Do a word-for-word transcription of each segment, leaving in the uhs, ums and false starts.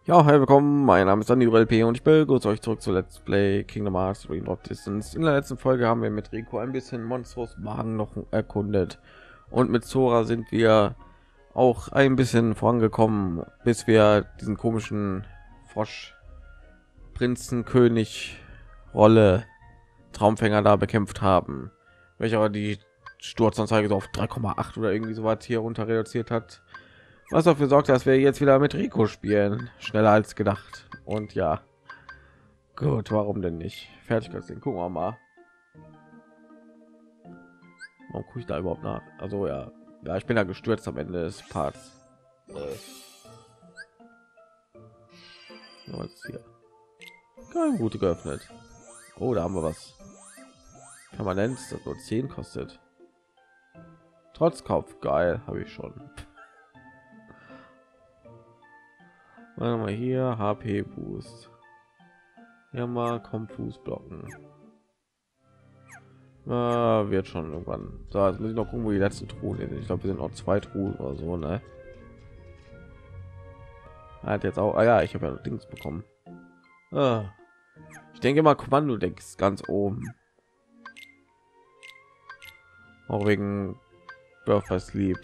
Ja, hi, willkommen. Mein Name ist Dani U L P und ich begrüße euch zurück zu Let's Play Kingdom Hearts Dream of Distance. In der letzten Folge haben wir mit Rico ein bisschen Monstros Magen noch erkundet und mit Zora sind wir auch ein bisschen vorangekommen, bis wir diesen komischen Frosch Prinzenkönig Rolle Traumfänger da bekämpft haben, welcher aber die Sturzanzeige so auf drei Komma acht oder irgendwie so was hier runter reduziert hat. Was dafür sorgt, dass wir jetzt wieder mit Rico spielen, schneller als gedacht. Und ja, gut, warum denn nicht? Fertigkeitsding, gucken wir mal. Warum gucke ich da überhaupt nach? Also ja, ja, ich bin da gestürzt am Ende des Parts. Äh, was ist hier? Keine gute geöffnet. Oh, da haben wir was. Permanent, das nur zehn kostet. Trotz Kauf, geil, habe ich schon. Warte mal hier, H P Boost. Ja, mal Konfus blocken. Ah, wird schon irgendwann. So, jetzt muss ich noch gucken, wo die letzten Truhen sind. Ich glaube, wir sind noch zwei Truhen oder so, ne? Er hat jetzt auch. Ah ja, ich habe ja noch Dings bekommen. Ah. Ich denke mal, Kommando Decks ganz oben. Auch wegen Birth by Sleep.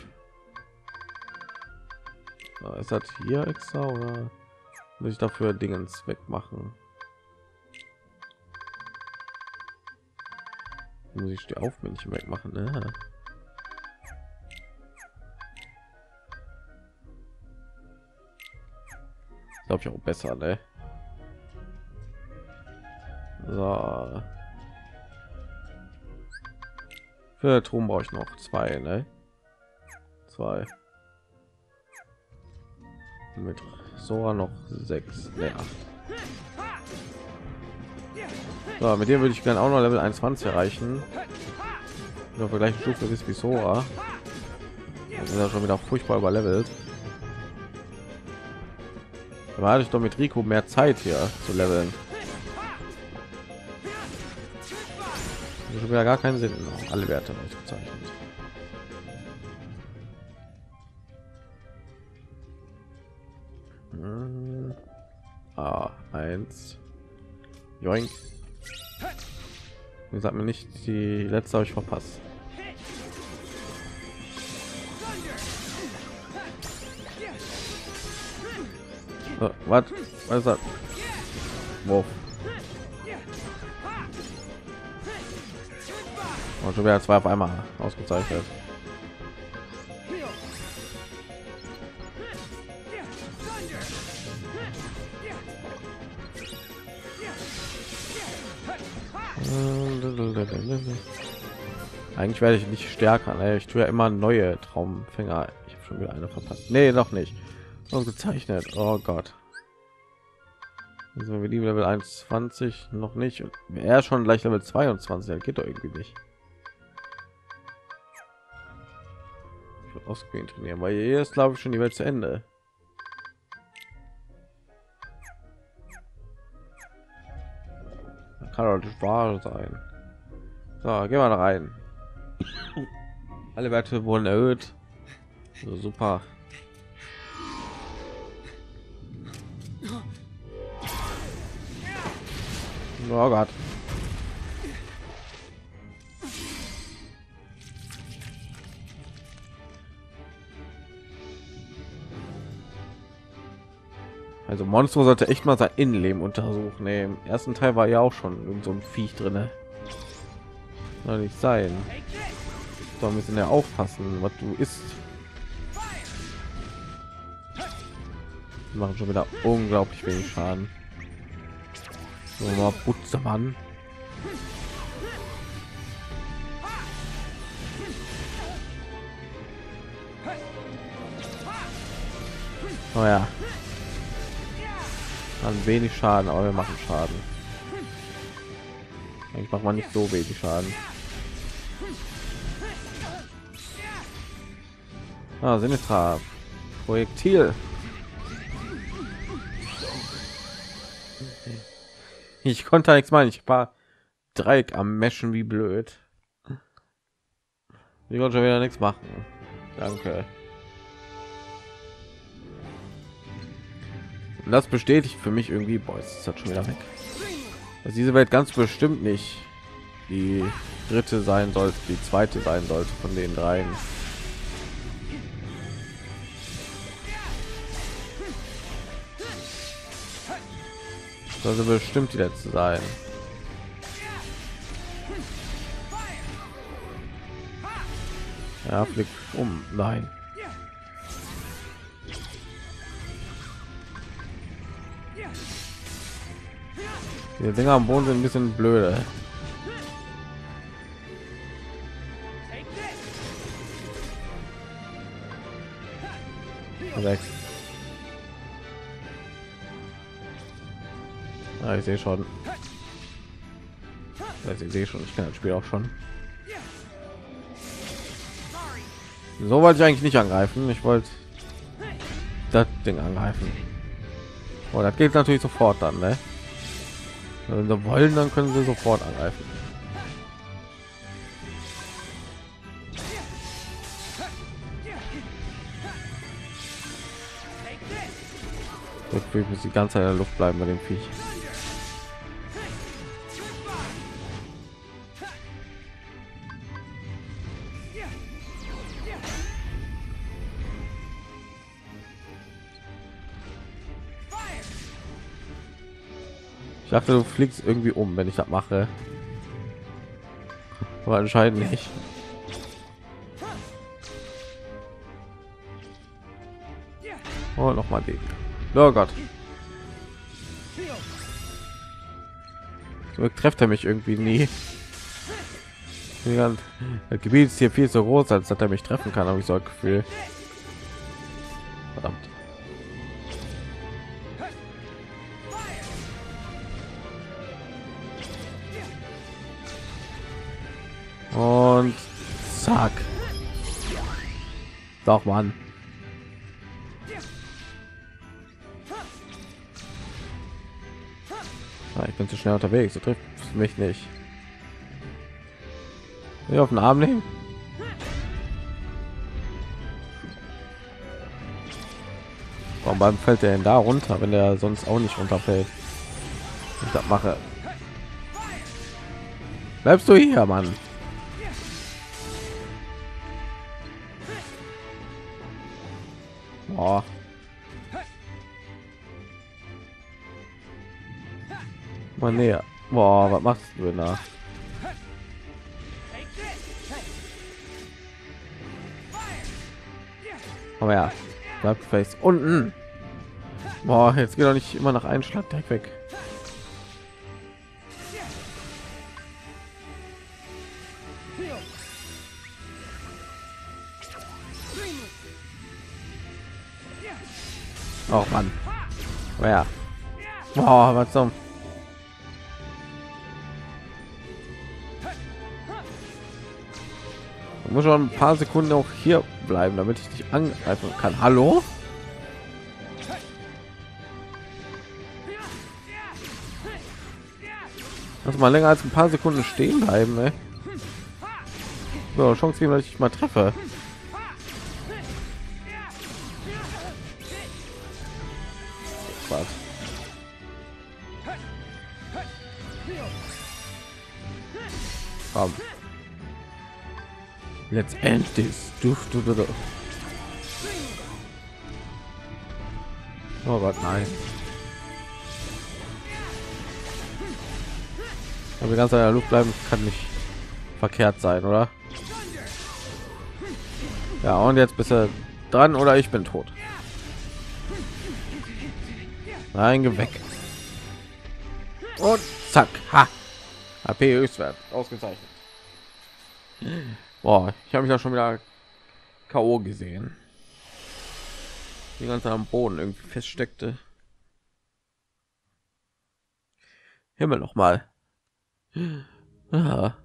Ah, ist das hier extra oder muss ich dafür Dingens wegmachen? Muss ich die Aufmännchen wegmachen? Ne? Glaube ich auch besser, ne? So. Für Turm brauche ich noch zwei, ne? Zwei. Mit Sora noch sechs, ne, acht. So, mit dem würde ich gerne auch noch Level einundzwanzig erreichen. Auf der gleichen Stufe ist wie Sora. Das ist ja schon wieder furchtbar überlevelt. Da hatte ich doch mit Rico mehr Zeit hier zu leveln. Schon wieder gar keinen Sinn. Alle Werte ausgezeichnet. Hm. Ah, eins. Joink. Wie gesagt, mir nicht die letzte habe ich verpasst. So, was? Was ist das? Wow. Und schon wieder zwei auf einmal ausgezeichnet. Eigentlich werde ich nicht stärker. Ne? Ich tue ja immer neue Traumfänger. Ich habe schon wieder eine verpasst. Nee, noch nicht. Ausgezeichnet. Oh Gott. Also wir lieben Level einundzwanzig noch nicht. Und er schon gleich Level zweiundzwanzig. Das geht doch irgendwie nicht. Ich will ausgehen trainieren, weil hier ist, glaube ich, schon die Welt zu Ende. Das kann doch nicht wahr sein. So, gehen wir da rein. Alle Werte wurden erhöht. So, super. Oh Gott. Also Monstro sollte echt mal sein Innenleben untersuchen. Nee, im ersten Teil war ja auch schon irgend so ein Viech drin. Soll nicht sein. Da müssen ja aufpassen, was du isst. Die machen schon wieder unglaublich wenig Schaden. So, mal Butzemann. Oh ja. Dann wenig Schaden, aber wir machen Schaden. Eigentlich macht man nicht so wenig Schaden. Ah, Sinister. Projektil. Ich konnte nichts machen. Ich war Dreieck am Meschen wie blöd. Ich konnte schon wieder nichts machen. Danke. Und das bestätigt für mich irgendwie, boah, jetzt ist das schon wieder weg. Dass diese Welt ganz bestimmt nicht die dritte sein sollte, die zweite sein sollte von den dreien. Also bestimmt die letzte sein. Ja, fliegt um. Nein. Die Dinger am Boden sind ein bisschen blöde. Weg. Ja, ich sehe schon. Also ich sehe schon, ich kann das Spiel auch schon. So wollte ich eigentlich nicht angreifen. Ich wollte das Ding angreifen. Oh, das geht natürlich sofort dann, ne? Wenn sie wollen, dann können sie sofort angreifen. Ich muss die ganze Zeit in der Luft bleiben bei dem Viech. Ich dachte, du fliegst irgendwie um, wenn ich das mache. Aber anscheinend nicht. Oh, noch mal den. Oh Gott. So trifft er mich irgendwie nie. Das Gebiet ist hier viel zu groß, als dass er mich treffen kann, habe ich so ein Gefühl. Verdammt. Und zack. Doch, Mann. Ah, ich bin zu schnell unterwegs. Du triffst mich nicht. Hier auf den Arm nehmen. Warum fällt er denn da runter, wenn er sonst auch nicht runterfällt? Ich das mache. Bleibst du hier, Mann? Boah. Mal näher. Boah, was machst du da? Komm her. Bleibt fest unten. Boah, jetzt geht doch nicht immer nach einem Schlag direkt weg. Oh Mann. Ja. Boah, was zum. Ich muss schon ein paar Sekunden auch hier bleiben, damit ich dich angreifen kann. Hallo? Lass mal länger als ein paar Sekunden stehen bleiben, ey. So, Chance geben, dass ich mal treffe. Was? Komm. Let's end this. Du, du, du, du. Oh Gott, nein. Aber ganz in der Luft bleiben kann nicht verkehrt sein, oder? Ja, und jetzt bist du dran oder ich bin tot. Nein, geh weg. Und zack. Ha. H P Höchstwert. Ausgezeichnet. Boah, ich habe mich ja schon wieder K O gesehen. Die ganze am Boden irgendwie feststeckte. Himmel noch mal. Ah.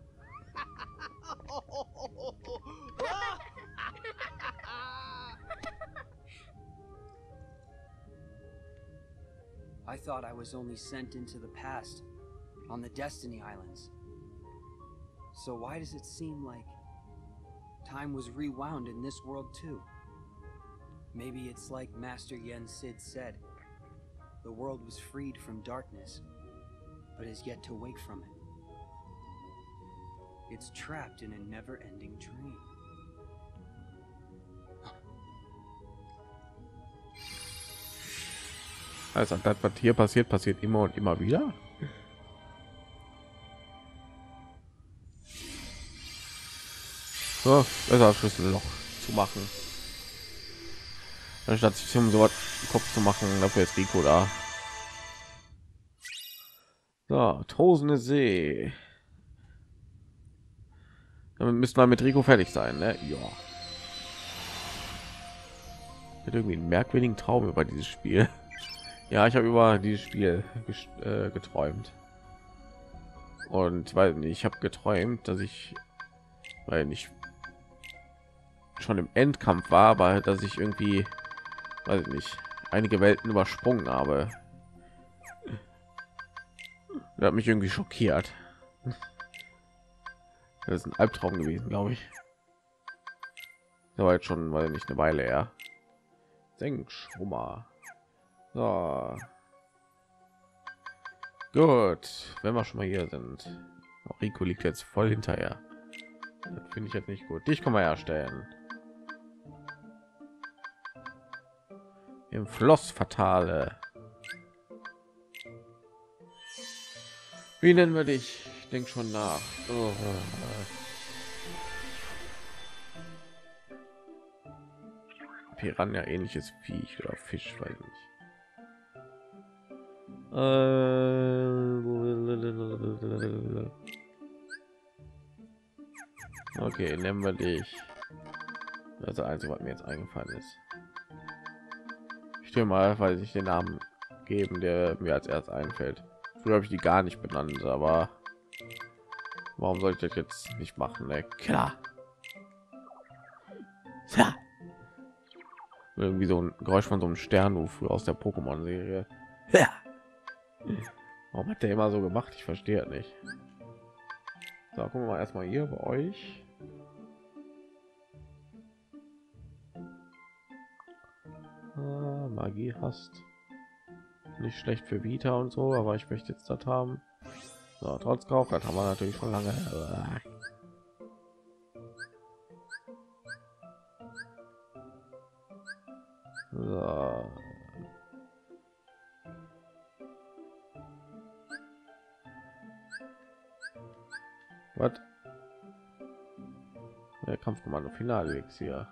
I thought I was only sent into the past on the Destiny Islands. So why does it seem like time was rewound in this world too? Maybe it's like Master Yen Sid said. the world was freed from darkness, but has yet to wake from it. It's trapped in a never-ending dream. Also das, was hier passiert, passiert immer und immer wieder. So, besser Schlüsselloch zu machen. Anstatt sich um so was im Kopf zu machen, dafür ist Rico da. So, Tosende See. Damit müssten wir mit Rico fertig sein, ne? Ja. Ich hatte irgendwie einen merkwürdigen Traum über dieses Spiel. Ja, ich habe über dieses Spiel äh, geträumt. Und weil nicht, ich habe geträumt, dass ich, weil ich schon im Endkampf war, aber dass ich irgendwie, weiß ich nicht, einige Welten übersprungen habe. Das hat mich irgendwie schockiert. Das ist ein Albtraum gewesen, glaube ich. Da war jetzt schon, weil nicht eine Weile her. Senkschwummer. So. Gut, wenn wir schon mal hier sind. Oh, Rico liegt jetzt voll hinterher. Das finde ich jetzt nicht gut. Dich kann man herstellen. Im Floss fatale. Wie nennen wir dich? Ich denke schon nach. Oh. Piranha ähnliches Viech oder Fisch, weiß ich nicht. Okay, nehmen wir dich. Das ist das Einzige, was mir jetzt eingefallen ist. Ich stimme mal, weil ich den Namen geben, der mir als erst einfällt. Früher habe ich die gar nicht benannt, aber warum soll ich das jetzt nicht machen? Ne? Klar. Ja. Irgendwie so ein Geräusch von so einem Sternruf aus der Pokémon-Serie. Ja. Warum hat der immer so gemacht? Ich verstehe es nicht. So, gucken wir mal erstmal hier bei euch. Ah, Magie hast. Nicht schlecht für Vita und so, aber ich möchte jetzt das haben. So, trotz Kauf, das haben wir natürlich schon lange. So. Was? Der Kampfkommando Finale hier.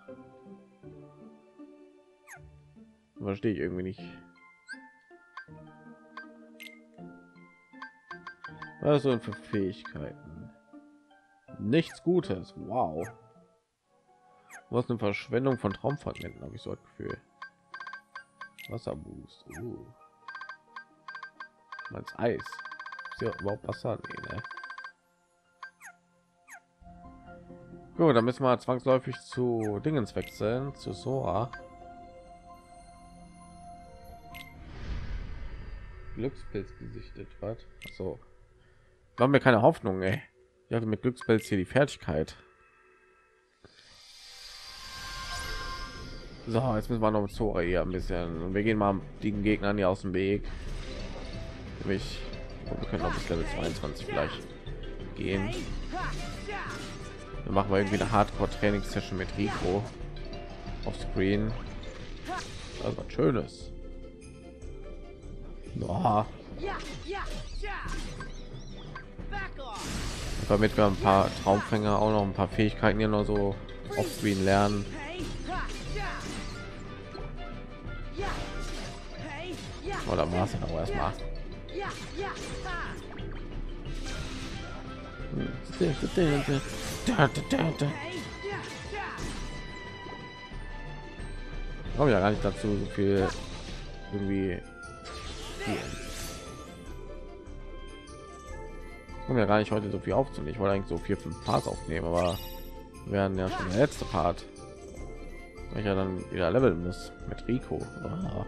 Verstehe ich irgendwie nicht. Was sind für Fähigkeiten? Nichts Gutes. Wow. Was eine Verschwendung von Traumfragmenten, habe ich so ein Gefühl. Wasserboost. Uh. Meinst Eis? Ist ja überhaupt Wasser? Nee, ne? Gut, dann müssen wir zwangsläufig zu Dingens wechseln, zu Sora. Glückspilz gesichtet, was? So. Wir haben mir keine Hoffnung, ey. Ich hatte mit Glückspilz hier die Fertigkeit. So, jetzt müssen wir noch mit Sora hier ein bisschen. Und wir gehen mal den Gegnern hier aus dem Weg. Nämlich, wir können noch bis Level zweiundzwanzig vielleicht gehen. Dann machen wir irgendwie eine Hardcore-Training-Session mit Rico auf Screen. Also was Schönes. Boah. Damit wir ein paar Traumfänger auch noch ein paar Fähigkeiten hier noch so auf Screen lernen. Oder war es auch erstmal. Komme ja gar nicht dazu, so viel irgendwie. Kommen ja gar nicht heute so viel aufzunehmen. Ich wollte eigentlich so vier, fünf Parts aufnehmen, aber wir werden ja schon der letzte Part, weil ich ja dann wieder leveln muss mit Rico. Oh.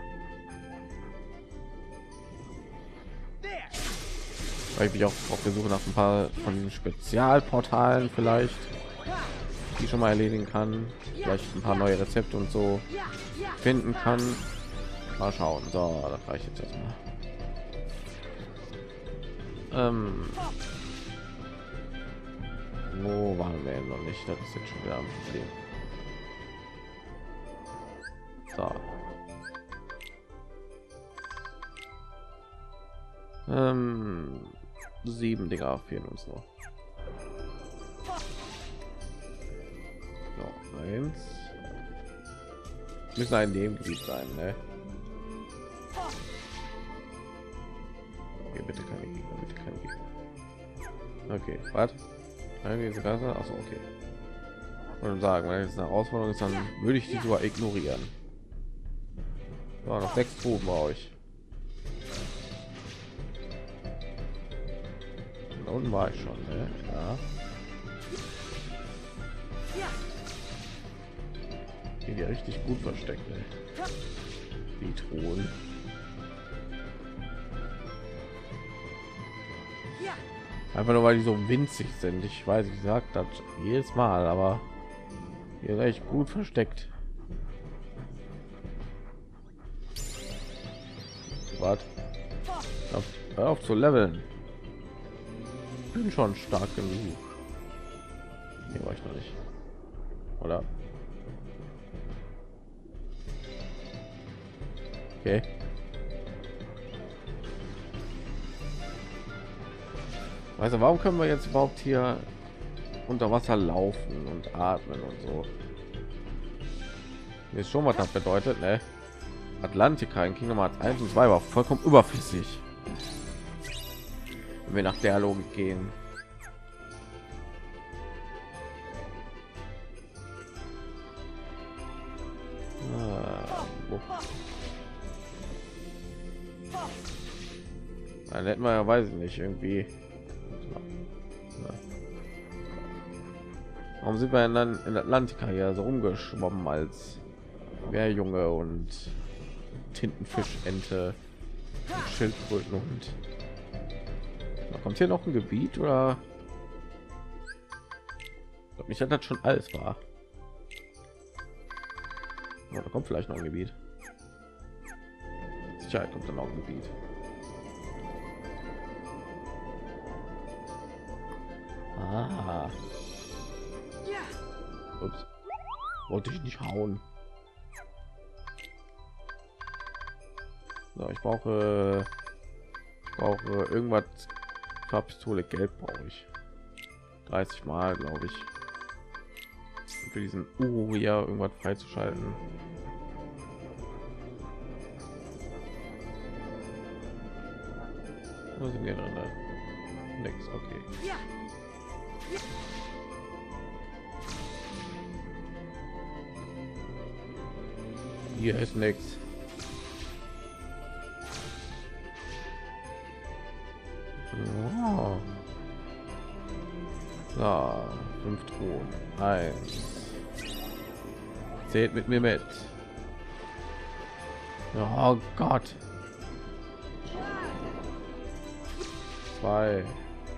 Weil ich mich auch auf der Suche nach ein paar von Spezialportalen vielleicht, die schon mal erledigen kann, vielleicht ein paar neue Rezepte und so finden kann. Mal schauen. So, das reicht jetzt erstmal. Ähm, wo waren wir noch nicht? Das ist jetzt schon wieder ein Problem. So. Ähm, sieben Dinger fehlen uns noch. So, eins. Müssen ein Nebengebiet sein, ne? Okay, bitte keine Gegner, bitte keine Gegner. Okay, was? Diese Gasse? Achso, okay. Und sagen, wenn jetzt eine Herausforderung ist, dann würde ich die sogar ignorieren. War noch sechs Proben bei euch. Da unten war ich schon, ne? Ja. Hier die richtig gut versteckt, ne? Die Truhen. Einfach nur weil die so winzig sind. Ich weiß, ich sag das jedes Mal, aber hier echt gut versteckt. Warte. Auf, hör auf zu leveln. Bin schon stark genug. Hier war ich noch nicht. Oder? Okay. Also warum können wir jetzt überhaupt hier unter Wasser laufen und atmen und so? Mir ist schon was das bedeutet, ne? Atlantica in Kingdom Hearts eins und zwei war vollkommen überflüssig. Wenn wir nach der Logik gehen. Ah, dann hätten wir ja, weiß ich nicht, irgendwie. Warum sind wir dann in Atlantica hier so rumgeschwommen als Meerjunge und Tintenfischente, Schildkröten und da kommt hier noch ein Gebiet oder ich glaube nicht, dass das schon alles war. Ja, da kommt vielleicht noch ein Gebiet. Sicherheit kommt dann auch ein Gebiet. Ah. Ups. Wollte ich nicht hauen. So, ich brauche, ich brauche irgendwas. Pistole Geld brauche ich. dreißig Mal, glaube ich. Für diesen Uro hier irgendwas freizuschalten. Wo sind wir drin? Nix, okay. Hier ist nichts. Oh. So, fünf Truhen. Eins. Zählt mit mir mit. Oh Gott. Zwei.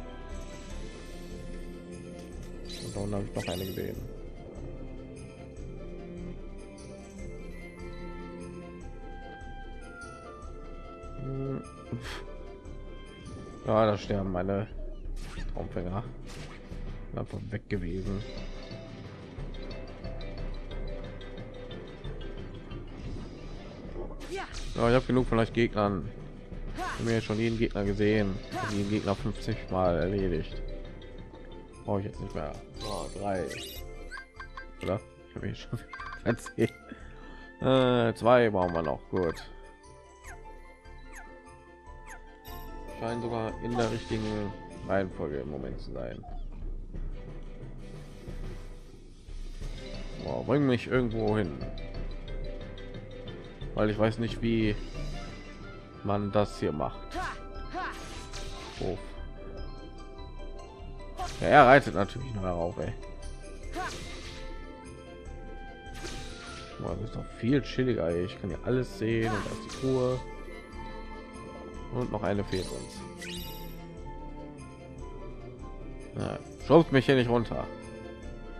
Und dann habe ich noch eine gesehen. Ja, da sterben meine Traumfänger. Einfach weg gewesen. Ja, ich habe genug von euch Gegnern. Ich habe mir schon jeden Gegner gesehen. Den Gegner fünfzig Mal erledigt. Brauche ich jetzt nicht mehr. Oh, drei. Oder? Ich habe schon erzählt. Äh, zwei brauchen wir noch. Gut. Scheint sogar in der richtigen Reihenfolge im Moment zu sein. Wow, bring mich irgendwo hin, weil ich weiß nicht, wie man das hier macht. Oh. Ja, er reitet natürlich noch darauf, ey. Wow, das ist doch viel chilliger, ey. Ich kann ja alles sehen und aus die Truhe. Und noch eine fehlt uns. Ja, schubst mich hier nicht runter.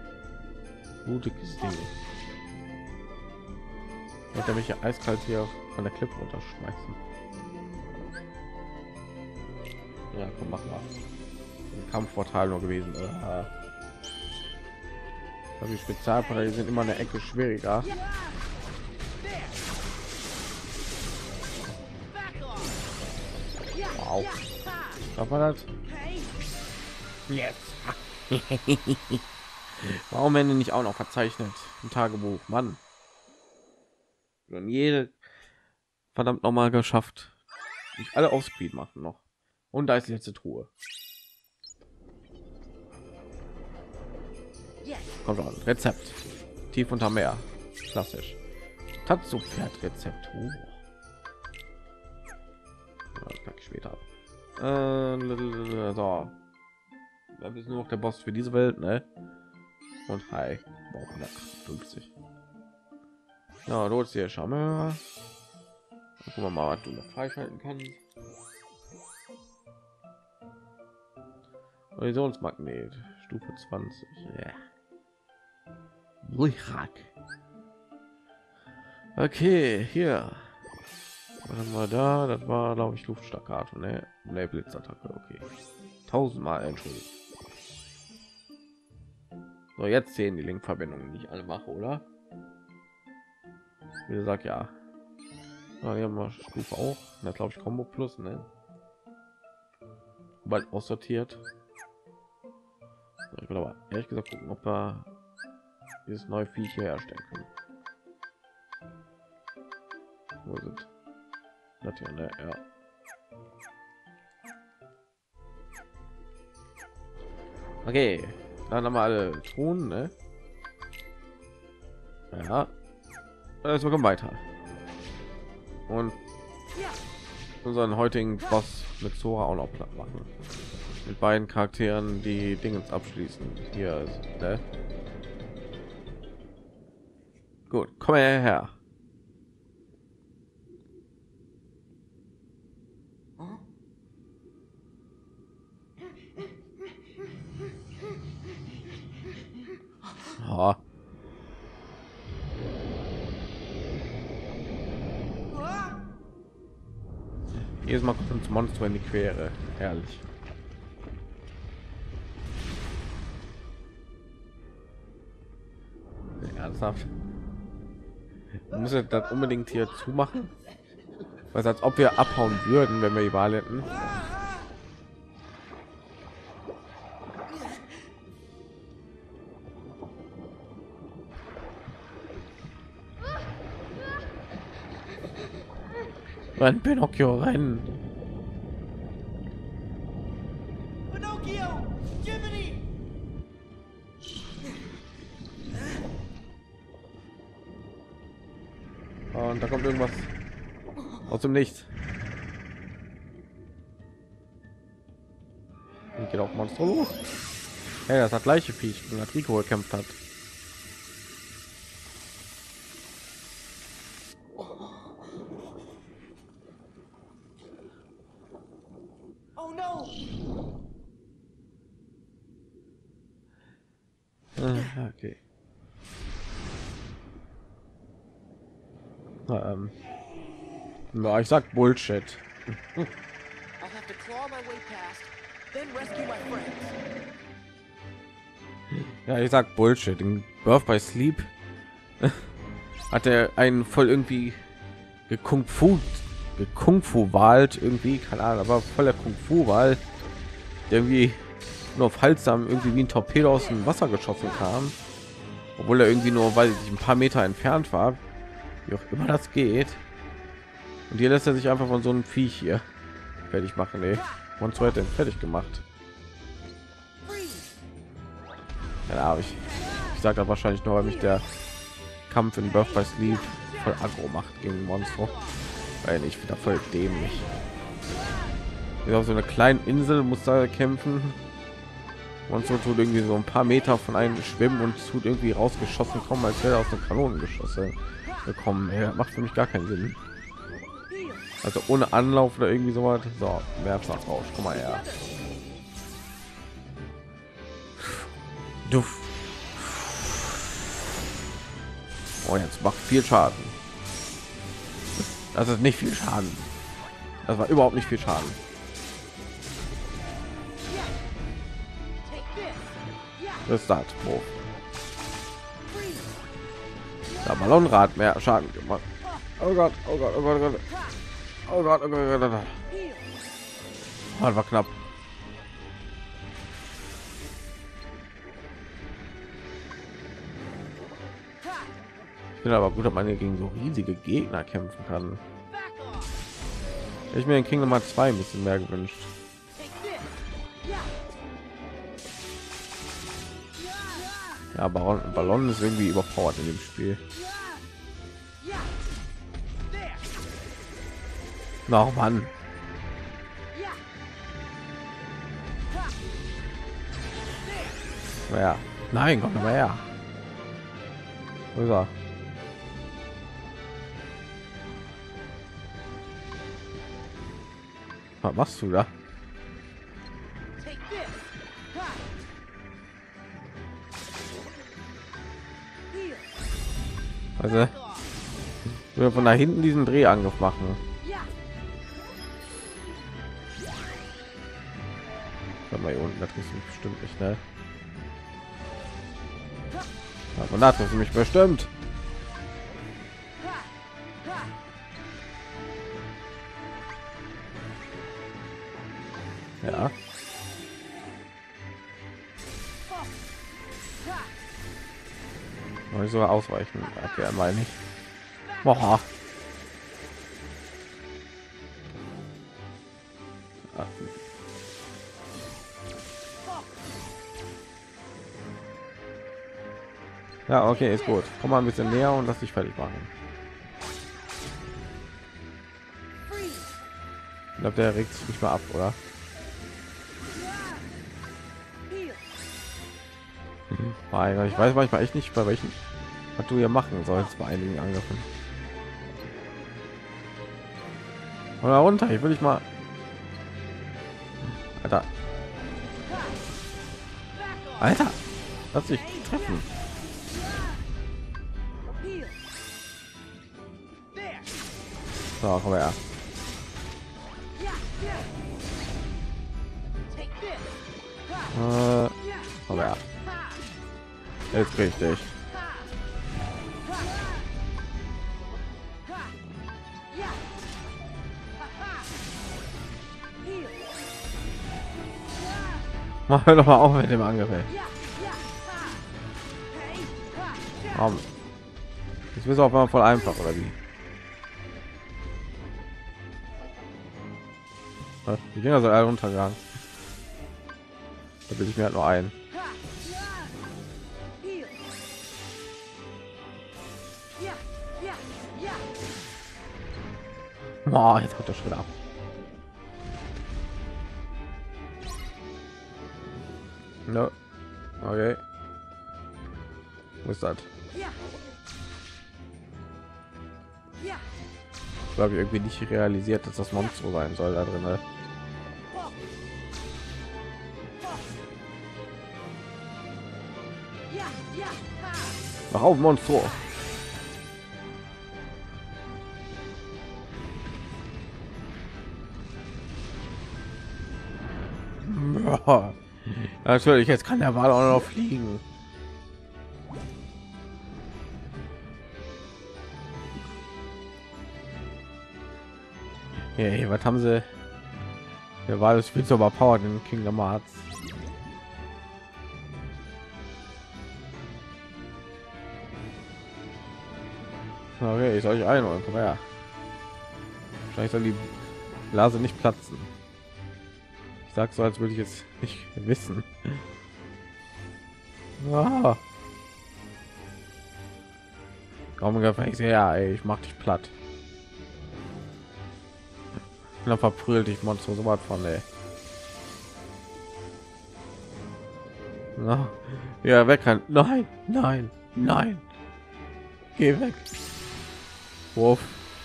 Gutes Ding. Hat er mich ja eiskalt hier von der Klippe runterschmeißen. Ja, komm, mach mal. Ein Kampfvorteil nur gewesen. Äh, die Spezialvorteile sind immer eine Ecke schwieriger. Wow. Was war das? Yes. Warum werden die nicht auch noch verzeichnet im Tagebuch? Mann. Und jede verdammt noch mal geschafft. Nicht alle auf Speed machen noch. Und da ist die letzte Truhe. Kommt schon. Rezept. Tief unter Meer. Klassisch. Tatsu Pferd Rezept. Uh. Ja, pack ich später ab. Äh, so. Da ist nur noch der Boss für diese Welt, ne? Und hi. hundertfünfzig. Ja, du hier Charmeur. Gucken wir mal, was du noch freischalten kannst. Horizonsmagnet. Stufe zwanzig. Yeah. Okay, hier. Was haben wir da? Das war, glaube ich, Luftstaccato, ne? Ne, Blitzattacke, okay. Tausendmal entschuldigt. So, jetzt sehen die Linkverbindungen, die ich alle mache, oder? Wie gesagt, ja. Ja, hier haben wir Stufe auch. Das glaube ich Combo Plus, ne? Bald aussortiert. Ich will aber ehrlich gesagt gucken, ob wir dieses neue Viech hier herstellen können. Wo sind das hier, ne? Ja. Okay, dann haben wir alle Truhen, ne? Ja. Also kommen weiter. Und unseren heutigen Boss mit Sora auch noch platt machen. Mit beiden Charakteren, die Dinge abschließen. Hier ist, ne? Gut, komm her. Oh. Jedes Mal kommt uns Monster in die Quere. Herrlich. Ernsthaft? Muss das unbedingt hier zumachen? Was, als ob wir abhauen würden, wenn wir die Wahl hätten. Renn, Pinocchio, rennen. Pinocchio, Jiminy. Und da kommt irgendwas aus dem Nichts. Und geht auch Monster los. Hey, das hat gleiche Viech, gegen das Rico gekämpft hat. Oh no. Ah, okay. Ähm. Ja, ich sag Bullshit. I'll have to claw my way past, then rescue my friends. Ja, ich sag Bullshit. In Birth by Sleep hat er einen voll irgendwie gekung fu gekung fu wald irgendwie, keine Ahnung, aber voller Kung Fu Wald, der irgendwie nur auf Halsam irgendwie wie ein Torpedo aus dem Wasser geschossen kam, obwohl er irgendwie nur, weil ich ein paar Meter entfernt war, wie auch immer das geht. Und hier lässt er sich einfach von so einem Viech hier fertig machen. Nee. Und so hat er fertig gemacht. Ja, habe ich. Ich sage da wahrscheinlich nur, weil mich der Kampf in Birth by Sleep voll aggro macht gegen Monster, weil ich wieder voll dämlich. Hier auf so eine kleine Insel muss da kämpfen. Monster tut irgendwie so ein paar Meter von einem schwimmen und tut irgendwie rausgeschossen kommen, als wäre er aus einer Kanonengeschosse gekommen. Ja, macht für mich gar keinen Sinn. Also ohne Anlauf oder irgendwie so was. So, mehrfach raus. Komm mal her. Duff. Oh, jetzt macht viel Schaden. Das ist nicht viel Schaden. Das war überhaupt nicht viel Schaden. Das ist das. Oh. Der Ballonrad mehr Schaden gemacht. Oh Gott, oh Gott, oh Gott, oh Gott. Oh Gott, oh Gott, oh Gott, oh Gott. Oh, das war knapp. Ich finde aber gut, dass man hier gegen so riesige Gegner kämpfen kann. Ich mir in Kingdom Hearts zwei ein bisschen mehr gewünscht. Ja, Ballon, Ballon ist irgendwie überpowered in dem Spiel. Na, Mann. Ja. Nein, komm mal her. Wo ist er? Was machst du da? Also, wir von da hinten diesen Drehangriff machen. Mal hier unten, das ist bestimmt nicht, ne? Aber das ist mich bestimmt. Ja. Soll ich sogar ausweichen? Okay, meine ich. Boah. Ja, okay, ist gut. Komm mal ein bisschen näher und lass dich fertig machen. Ich glaube, der regt sich nicht mal ab, oder? Mein Gott, ich weiß manchmal echt nicht, bei welchen was du hier machen sollst bei einigen Angriffen. Oder runter, ich will dich mal. Alter. Alter, lass dich treffen. So, komm her. Äh, komm her. Jetzt richtig. Mach doch mal auf mit dem Angriff. Um, das ist auf einmal voll einfach, oder wie? Die Dinger sind alle runtergegangen. Da bin ich mir halt nur ein. Oh, jetzt kommt er schon wieder ab. No. Okay. Wo ist das? Ich glaube irgendwie nicht realisiert, dass das Monster sein soll da drin. Mach auf, Monstro. Ja, natürlich, jetzt kann der Ball auch noch fliegen. Hey, was haben sie? Der war das Spiel so überpowered in Kingdom Hearts. Okay, ich soll ich einholen. Komm her. Vielleicht soll die Blase nicht platzen. Ich sag so, als würde ich jetzt nicht wissen. Ah. Komm, ich sehe, ja, ey, ich mach dich platt. Und dann verprügelt dich Monster so weit von, ey. Na, ja, weg kann. Nein, nein, nein. Geh weg. Wurf.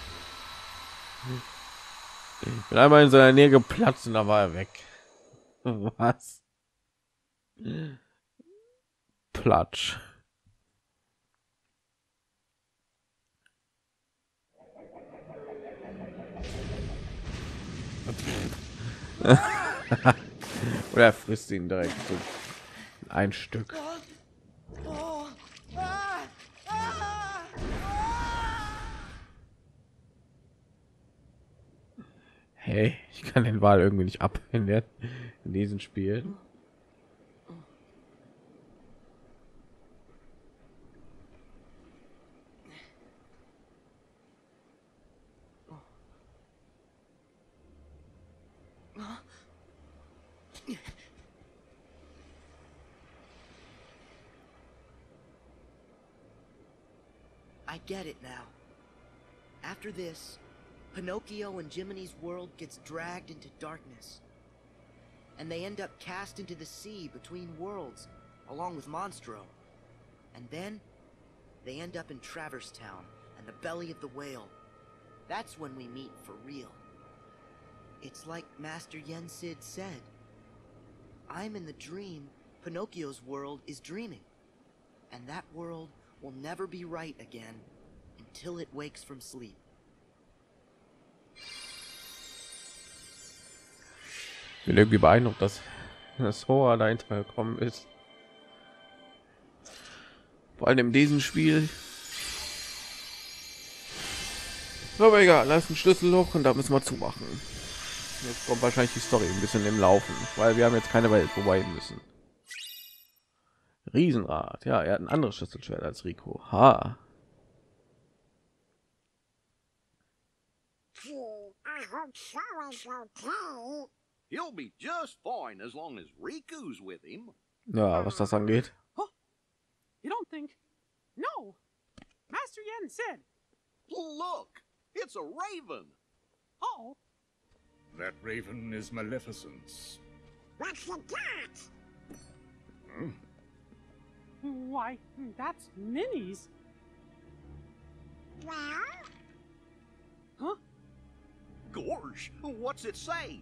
Ich bin einmal in seiner Nähe geplatzt und da war er weg. Was? Platsch. Oder er frisst ihn direkt so ein Stück. Hey, ich kann den Wal irgendwie nicht ab in, der, in diesem Spiel. I get it now. After this, Pinocchio and Jiminy's world gets dragged into darkness. And they end up cast into the sea between worlds, along with Monstro. And then, they end up in Traverse Town and the belly of the whale. That's when we meet for real. It's like Master Yen Sid said. I'm in the dream, Pinocchio's world is dreaming. And that world will never be right again until it wakes from sleep. Ich bin irgendwie beeindruckt, dass das Horror dahinter gekommen ist. Vor allem in diesem Spiel. Aber egal, da ist ein Schlüsselloch und da müssen wir zumachen. Jetzt kommt wahrscheinlich die Story ein bisschen im Laufen, weil wir haben jetzt keine Welt, wo wir hin müssen. Riesenrad, ja, er hat ein anderes Schlüsselschwert als Rico. Ha. I hope so is okay. He'll be just fine as long as Riku's with him. Ja, was das angeht. You don't think? No. Master Yen said. Look, it's a raven. Oh. That raven is Maleficent's. What's the got? Hmm? Why, that's Minnie's. Well, Huh? Gorge, what's it say?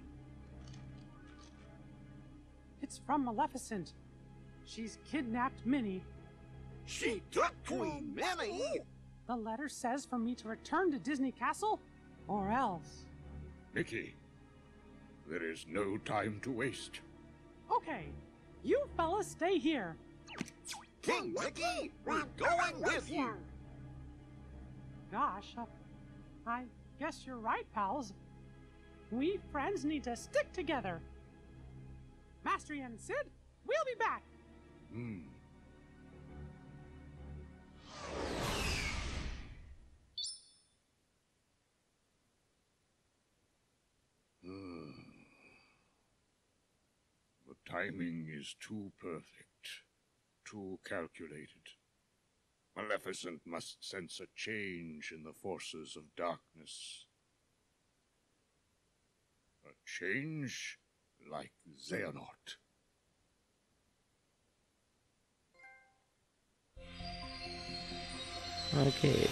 It's from Maleficent. She's kidnapped Minnie. She took Queen Minnie. The letter says for me to return to Disney Castle, or else. Mickey, there is no time to waste. Okay, you fellas stay here. King Mickey, we're going with you. Gosh, uh, I guess you're right, pals. We friends need to stick together. Master Yen and Sid, we'll be back. Hmm. Hmm. The timing is too perfect, too calculated. Maleficent must sense a change in the forces of darkness. A change like Xehanort. Okay.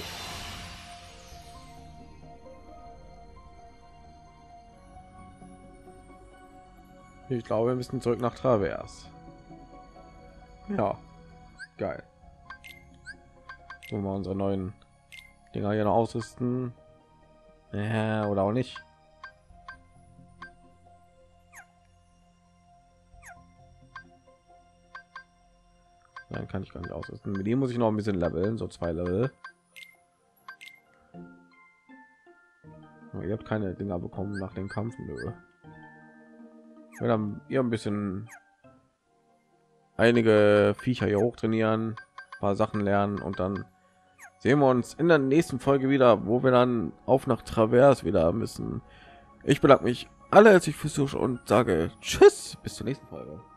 Ich glaube, wir müssen zurück nach Travers. Ja, geil. So, mal unsere neuen Dinger hier noch ausrüsten. Ja, oder auch nicht. Nein, kann ich gar nicht ausrüsten. Mit dem muss ich noch ein bisschen leveln, so zwei Level. Aber ihr habt keine Dinger bekommen nach dem Kampf. Nö. Wir haben ihr ein bisschen einige Viecher hier hoch trainieren, ein paar Sachen lernen und dann sehen wir uns in der nächsten Folge wieder, wo wir dann auf nach Travers wieder müssen. Ich bedanke mich alle herzlich fürs Zuschauen und sage Tschüss, bis zur nächsten Folge.